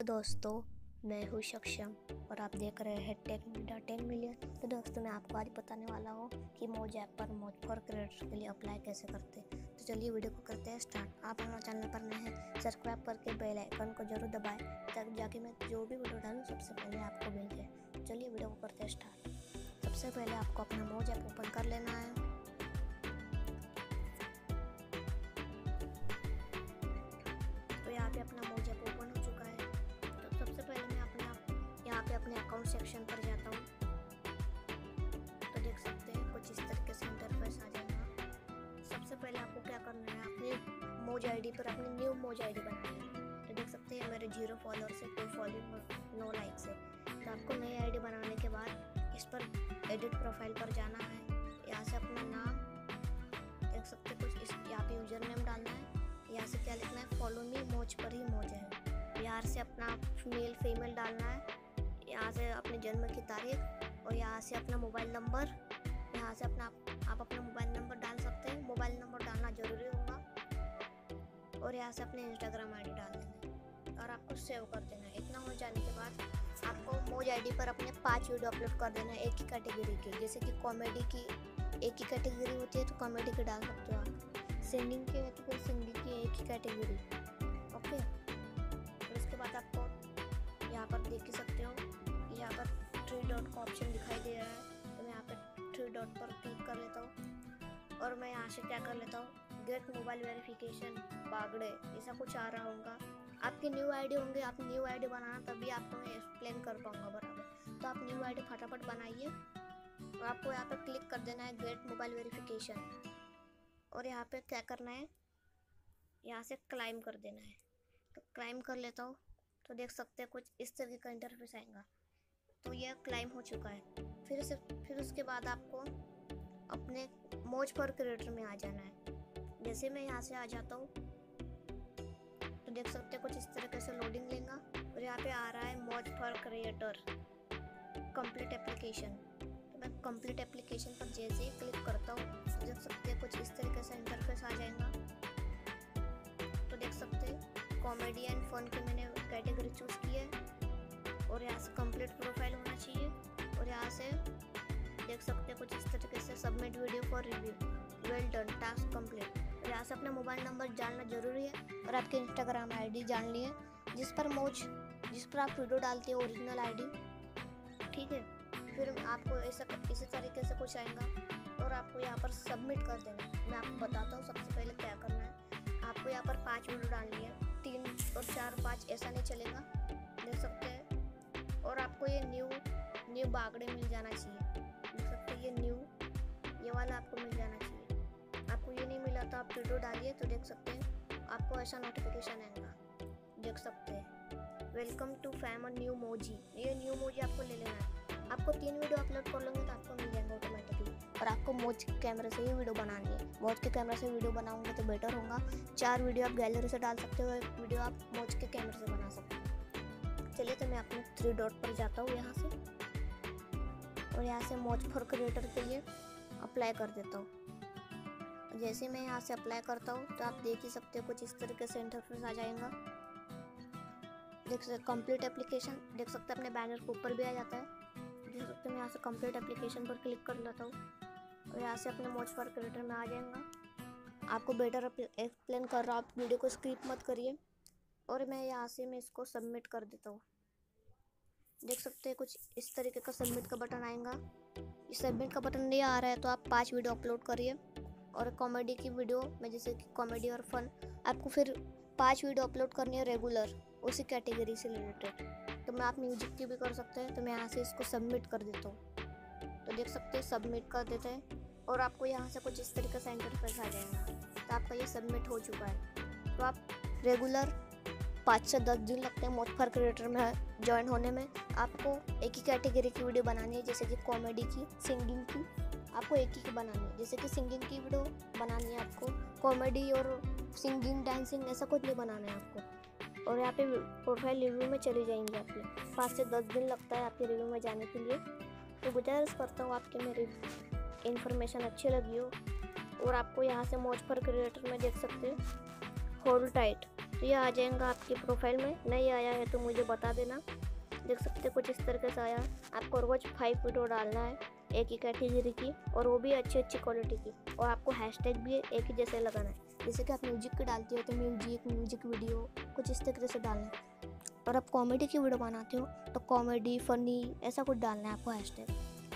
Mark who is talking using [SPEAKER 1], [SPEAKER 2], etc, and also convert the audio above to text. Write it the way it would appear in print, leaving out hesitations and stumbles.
[SPEAKER 1] दोस्तों, मैं हूँ सक्षम और आप देख रहे हैं टेक मीडिया 10 मिलियन। तो दोस्तों, मैं आपको आज बताने वाला हूँ कि मौज ऐप पर मौज फॉर क्रिएटर्स के लिए अप्लाई कैसे करते हैं। तो चलिए वीडियो को करते हैं स्टार्ट। आप हमारे चैनल पर नए हैं, सब्सक्राइब करके बेल आइकन को जरूर दबाएं ताकि जाके मैं जो भी वीडियो डालूँ सबसे पहले आपको मिल जाए। चलिए वीडियो को करते हैं स्टार्ट। सबसे पहले आपको अपना मौज ऐप ओपन कर लेना है। तो यहाँ पे अपना मौज ऐप ओपन हो चुका है। तो सबसे पहले मैं यहाँ पे अपने अकाउंट सेक्शन पर जाता हूँ। तो देख सकते हैं कुछ इस तरीके से इंटरफेस आ जाएगा। सबसे पहले आपको क्या करना है, अपने मौज आईडी पर अपनी न्यू मौज आईडी बनानी है। तो देख सकते हैं मेरे 0 फॉलोअर से, कोई फॉलोइंग, नो लाइक से। तो आपको नई आईडी बनाने के बाद इस पर एडिट प्रोफाइल पर जाना है। यहाँ से अपना नाम देख सकते हैं, कुछ यहाँ पे यूजर नेम डालना है। यहाँ से क्या लिखना है, फॉलो मी मौज पर ही मौज है। यहाँ से अपना मेल फीमेल डालना है। यहाँ से अपने जन्म की तारीख और यहाँ से अपना मोबाइल नंबर। यहाँ से आप अपना मोबाइल नंबर डाल सकते हैं, मोबाइल नंबर डालना ज़रूरी होगा। और यहाँ से अपने इंस्टाग्राम आईडी डाल देना है और आपको सेव कर देना है। इतना हो जाने के बाद आपको मौज आईडी पर अपने 5 वीडियो अपलोड कर देना है एक ही कैटेगरी के। जैसे कि कॉमेडी की एक ही कैटेगरी होती है तो कॉमेडी की डाल सकते हो आप, सिंगिंग की है तो फिर सिंगिंग की एक ही कैटेगरी। ओके, फिर उसके बाद आपको यहाँ पर देख ही सकते हो, यहाँ पर 3 डॉट का ऑप्शन दिखाई दे रहा है। तो मैं यहाँ पे 3 डॉट पर क्लिक कर लेता हूँ और मैं यहाँ से क्या कर लेता हूँ, गेट मोबाइल वेरिफिकेशन बागड़े ऐसा कुछ आ रहा होगा। आपकी न्यू आईडी होंगे, आप न्यू आईडी बनाना तभी आपको मैं एक्सप्लेन कर पाऊँगा बराबर। तो आप न्यू आईडी फटाफट बनाइए और आपको यहाँ पर क्लिक कर देना है गेट मोबाइल वेरिफिकेशन। और यहाँ पे क्या करना है, यहाँ से क्लाइम कर देना है। तो क्लाइम कर लेता हूँ। तो देख सकते हैं कुछ इस तरह का इंटरफेस आएगा। तो यह क्लाइम हो चुका है। फिर उसके बाद आपको अपने मौज फॉर क्रिएटर में आ जाना है। जैसे मैं यहाँ से आ जाता हूँ तो देख सकते हैं कुछ इस तरीके से लोडिंग लेगा और यहाँ पे आ रहा है मौज फॉर क्रिएटर कंप्लीट एप्लीकेशन। तो मैं कंप्लीट एप्लीकेशन पर जैसे ही क्लिक करता हूँ तो देख सकते हैं कुछ इस तरीके से इंटरफेस आ जाएगा। तो देख सकते हैं कॉमेडी एंड फन की मैंने कैटेगरी चूज़ की है और यहाँ से कंप्लीट प्रोफाइल होना चाहिए। और यहाँ से देख सकते हैं कुछ इस तरीके से submit video for review, well done, task complete. और यहाँ से अपना मोबाइल नंबर जानना जरूरी है और आपके इंस्टाग्राम आईडी जान लिए जिस पर आप वीडियो डालते हो, ओरिजिनल आईडी। ठीक है, फिर आपको इसी तरीके से कुछ आएगा और आपको यहाँ पर सबमिट कर देना। मैं आपको बताता हूँ सबसे पहले क्या करना है। आपको यहाँ पर 5 वीडियो डालनी है, 3 और 4 5 ऐसा नहीं चलेगा, देख सकते हैं। और आपको ये न्यू बागड़े मिल जाना चाहिए। देख सकते हैं ये वाला आपको मिल जाना चाहिए। आपको ये नहीं मिला तो आप वीडियो डालिए तो देख सकते हैं आपको ऐसा नोटिफिकेशन आएगा। देख सकते हैं welcome to fam new moji. ये न्यू मोजी आपको ले लेना है। आपको 3 वीडियो अपलोड कर लेंगे तो आपको मिल जाएंगे ऑटोमेटिकली। और आपको मौज के कैमरे से ही वीडियो बनानी है। मौज के कैमरे से वीडियो बनाओगे तो बेटर होगा। 4 वीडियो आप गैलरी से डाल सकते हो, 1 वीडियो आप मौज के कैमरे से बना सकते हो। चलिए, तो मैं अपने 3 डॉट पर जाता हूँ यहाँ से और यहाँ से मौज फॉर क्रिएटर के लिए अप्लाई कर देता हूँ। जैसे मैं यहाँ से अप्लाई करता हूँ तो आप देख ही सकते हो कुछ इस तरीके से इंटरफेस आ जाएगा। देख सकते कंप्लीट एप्लीकेशन, देख सकते हैं अपने बैनर के ऊपर भी आ जाता है। देख सकते हैं मैं यहाँ से कंप्लीट एप्लीकेशन पर क्लिक कर लेता हूँ और यहाँ से अपने मौज फॉर क्रिएटर में आ जाएगा। आपको बेटर एक्सप्लेन कर रहा हूँ, आप वीडियो को स्किप मत करिए। और मैं यहाँ से इसको सबमिट कर देता हूँ। देख सकते हैं कुछ इस तरीके का सबमिट का बटन आएगा। इस सबमिट का बटन नहीं आ रहा है तो आप 5 वीडियो अपलोड करिए। और कॉमेडी की वीडियो में, जैसे कि कॉमेडी और फन, आपको फिर 5 वीडियो अपलोड करनी है रेगुलर उसी कैटेगरी से रिलेटेड। तो मैं आप म्यूजिक की भी कर सकते हैं। तो मैं यहाँ से इसको सबमिट कर देता हूँ। तो देख सकते हैं सबमिट कर देते हैं और आपको यहाँ से कुछ इस तरीके से इंटरफेस आ जाएगा। तो आपका ये सबमिट हो चुका है। तो आप रेगुलर 5 से 10 दिन लगते हैं मौज फॉर क्रिएटर में ज्वाइन होने में। आपको एक ही कैटेगरी की वीडियो बनानी है, जैसे कि कॉमेडी की, सिंगिंग की, आपको एक ही बनानी है। जैसे कि सिंगिंग की वीडियो बनानी है आपको, कॉमेडी और सिंगिंग डांसिंग ऐसा कुछ नहीं बनाना है आपको। और यहाँ पे प्रोफाइल रिव्यू में चली जाएंगे आपके। 5 से 10 दिन लगता है आपके रिव्यू में जाने के लिए। तो गुजारिश करता हूँ आपकी मेरी इन्फॉर्मेशन अच्छी लगी हो। और आपको यहाँ से मौज फॉर क्रिएटर में देख सकते हैं होल्ड टाइट, तो ये आ जाएगा आपकी प्रोफाइल में। नहीं आया है तो मुझे बता देना। देख सकते हैं कुछ इस तरीके से आया। आपको रोज 5 वीडियो डालना है एक ही कैटेगरी की, और वो भी अच्छी क्वालिटी की, और आपको हैशटैग भी एक ही जैसे लगाना है। जैसे कि आप म्यूजिक की डालते हो तो म्यूजिक वीडियो कुछ इस तरीके से डालना है, और आप कॉमेडी की वीडियो बनाते हो तो कॉमेडी फनी ऐसा कुछ डालना है आपको हैशटैग।